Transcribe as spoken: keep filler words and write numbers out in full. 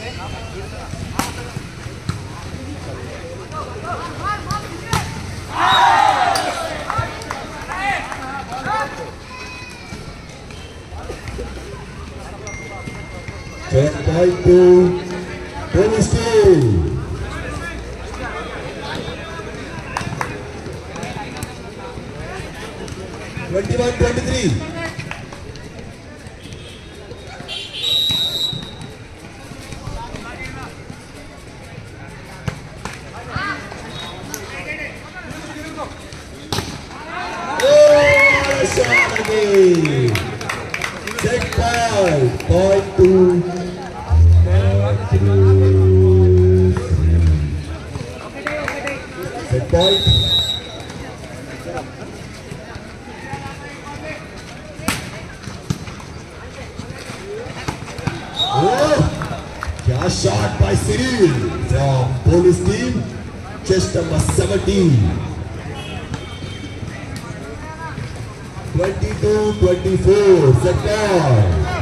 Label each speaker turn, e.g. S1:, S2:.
S1: ten point two, bonus two. twenty-one twenty-three. Oh, shot again. Set point, point two. Set point. Shot by Senil from police team, chest number seventeen. twenty-two twenty-four, set point.